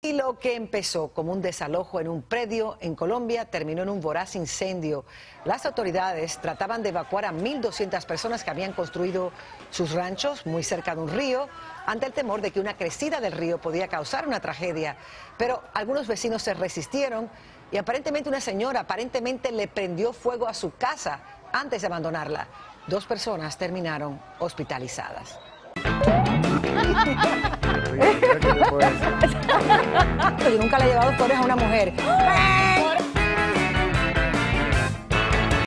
Y lo que empezó como un desalojo en un predio en Colombia terminó en un voraz incendio. Las autoridades trataban de evacuar a 1.200 personas que habían construido sus ranchos muy cerca de un río, ante el temor de que una crecida del río podía causar una tragedia. Pero algunos vecinos se resistieron y aparentemente una señora le prendió fuego a su casa antes de abandonarla. 2 personas terminaron hospitalizadas. Yo nunca le he llevado flores a una mujer.